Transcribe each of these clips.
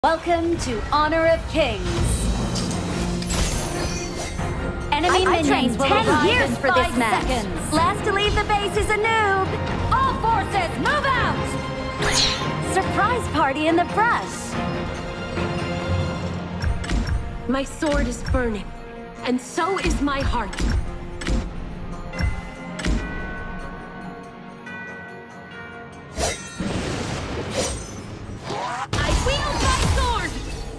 Welcome to Honor of Kings. Enemy minions will arrive in for this 5 match. seconds. Last to leave the base is a noob. All forces, move out! Surprise party in the brush. My sword is burning, and so is my heart. I wield my sword!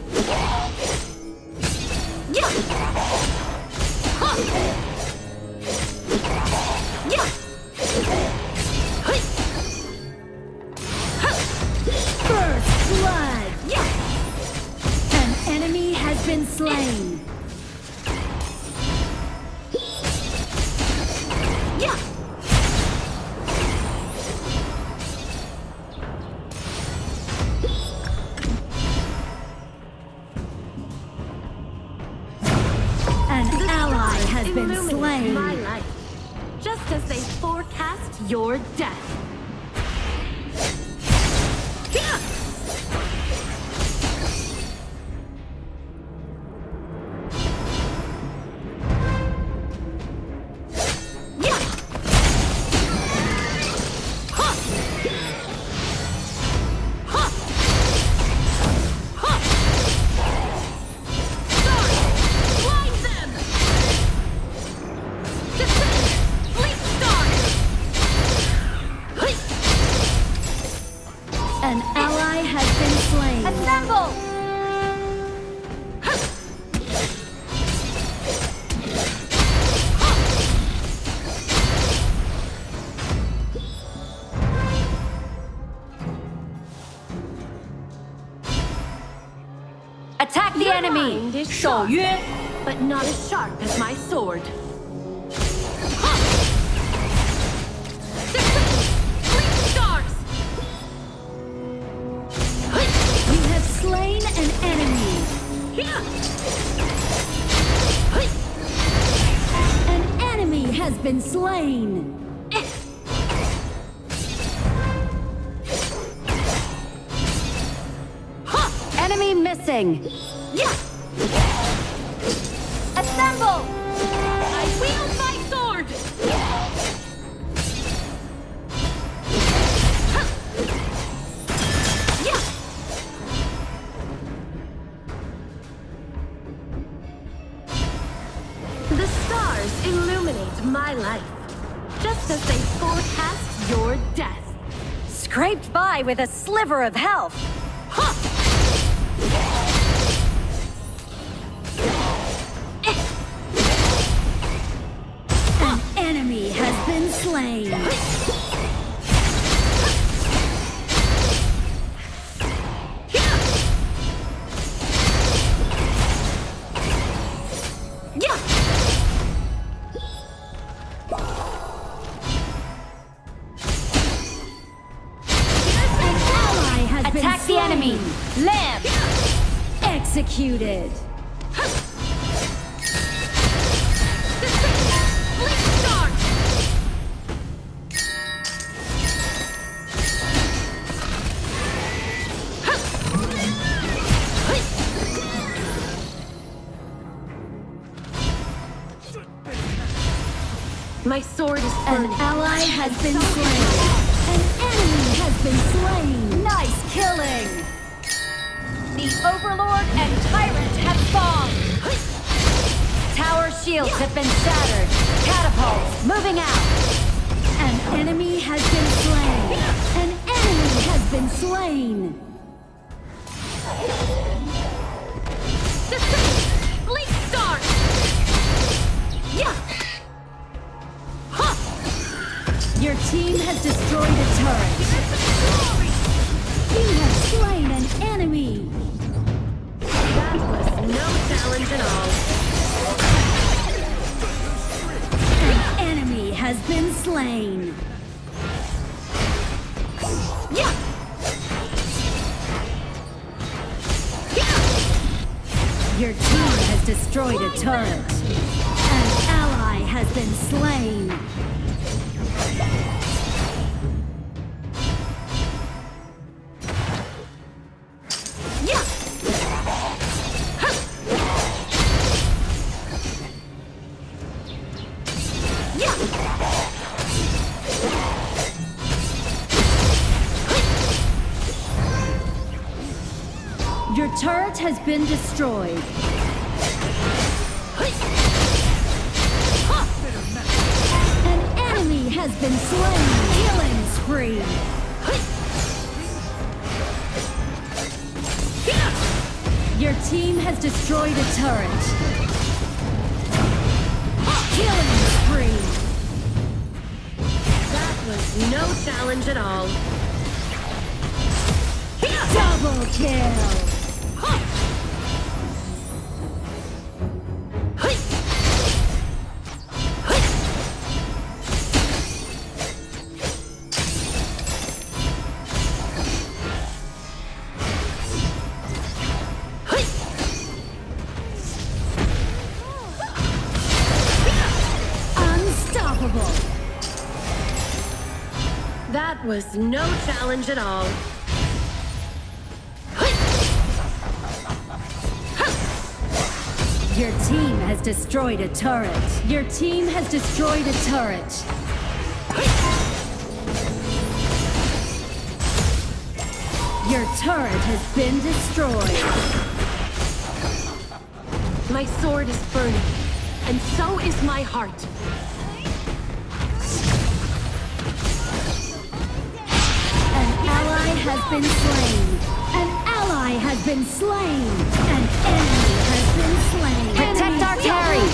Yeah! Huh! Yeah! Hey! Huh! First blood! Yeah! An enemy has been slain. Yeah! An ally has been Illuminate slain. my life, just as they forecast your death. Yeah! Yeah! Huh! Huh! Huh! Stars! Blind them! Descend! Fleet stars! Hey! An ally has been slain. Assemble. Attack the Your enemy. mind is 守 sharp, 约 but not as sharp as my sword. Huh! Descend! Fleet stars! Hey! You have slain an enemy. Yeah! Hey! An enemy has been slain. Eh! Huh! Enemy missing. Yeah! Assemble. I wield my sword! Huh! Yeah! The stars illuminate my life, just as they forecast your death. Scraped by with a sliver of health. Huh! An enemy has been slain. Yeah! An ally has been Attack the slain. enemy. Lamb. Executed. Fleet stars! My sword is An burning. ally has been slain. An enemy has been slain. Nice killing. The Overlord and Tyrant have fallen. Tower shields have been shattered. Catapults moving out. An enemy has been slain. An enemy has been slain. Descend! Fleet stars! Yeah! Huh! Your team has destroyed a turret. You have slain an enemy. That was no challenge at all. An enemy has been slain. Yeah! Yeah! Your team has destroyed a turret. An ally has been slain. Yeah! Your turret has been destroyed. An enemy has been slain. Killing spree. Your team has destroyed a turret. Killing spree. That was no challenge at all. Double kill. Unstoppable. That was no challenge at all. Your team has destroyed a turret. Your team has destroyed a turret. Your turret has been destroyed. My sword is burning, and so is my heart. An ally has been slain. An ally has been slain. An enemy has been slain. Protect our carry.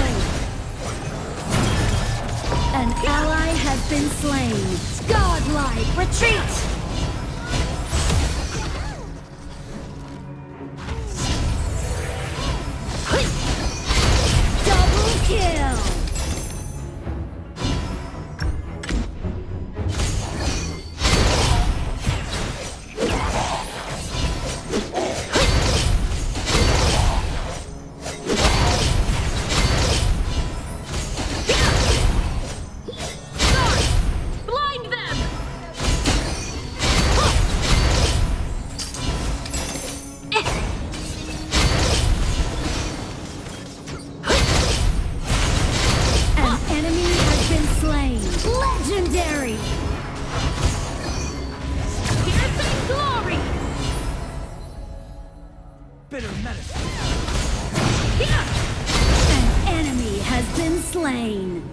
An ally has been slain. Godlike. Retreat! Double kill. Blind them! An enemy has been slain. Legendary. Piercing glory! Bitter medicine. An enemy has been slain.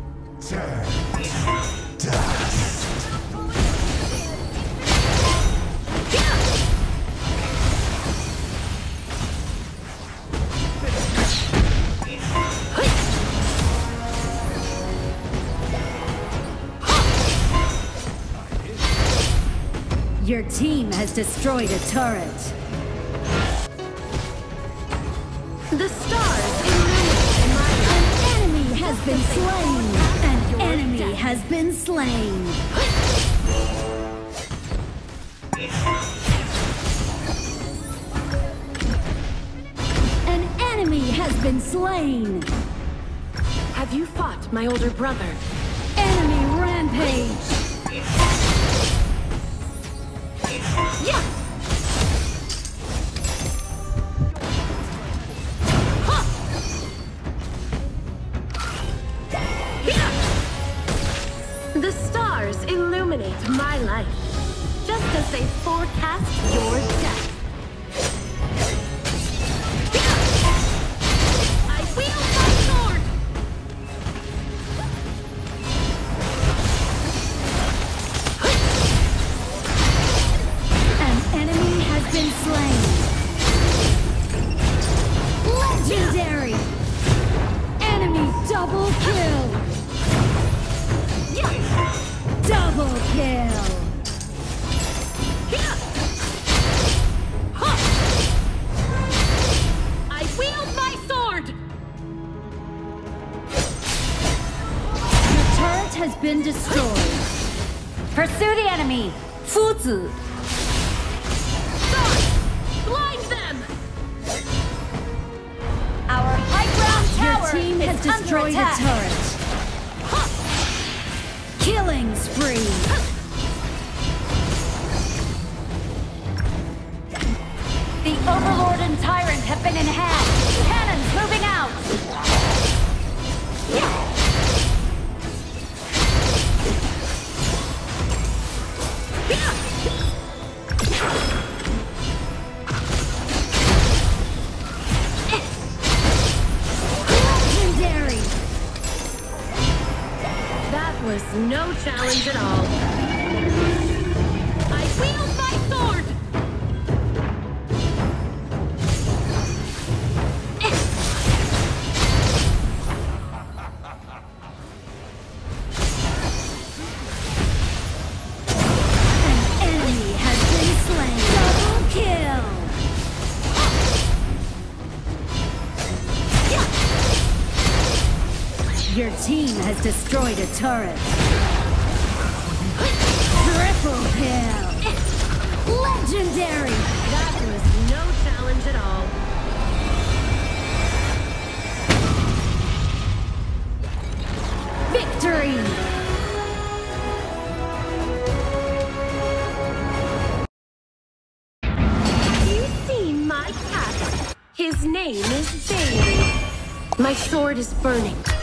Your team has destroyed a turret. The stars illuminate my life. An enemy has been slain. An enemy has been slain. An enemy has been slain. Have you fought my older brother? Enemy rampage. Yeah! The stars illuminate my life, just as they forecast your death. I wield my sword! An enemy has been slain. Legendary. Enemy double kill. Double kill. I wield my sword! Your turret has been destroyed. Pursue the enemy! Fuzi! Stars! Blind them! Our high ground Your tower team is has destroyed under a attack. turret. Killing spree. The Overlord and Tyrant have been enhanced. Cannons moving out. no challenge at all. I wield my sword! An enemy has been slain. Double kill. Your team has destroyed a turret. Triple kill. Legendary. That was no challenge at all. Victory. You see my cat? His name is Bailey. My sword is burning.